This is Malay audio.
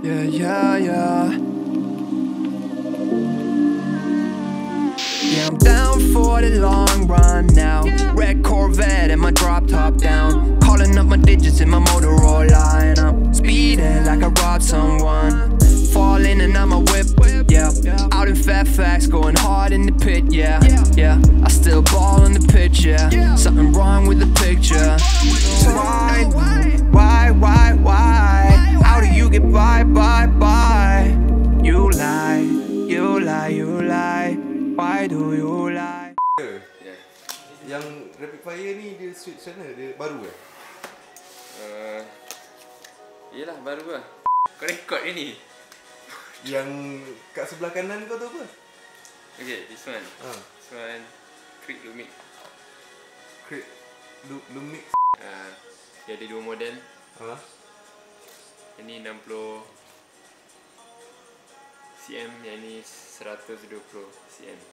Yeah, yeah, yeah. Yeah, I'm down for the long run now. Red Corvette and my drop top down. Calling up my digits in my Motorola, and I'm speeding like I robbed someone. Falling and I'm a whip, yeah. Out in Fairfax, going hard in the pit, yeah. Yeah, I still ball on the pitch, yeah. Something wrong with the picture. So why? How do you get by? You lie, you lie, you lie. Why do you lie? Yeah. Yang rapid fire ni dia switch mana? Dia baru ke? Yelah baru lah. Kau rekod ke ni? Yang kat sebelah kanan kau tu apa? Okay, this one. Ha. This one Creek Lumix. Create Lumix. Dia ada dua model. Ha. Yang ni 60 cm, yang ni 120 cm.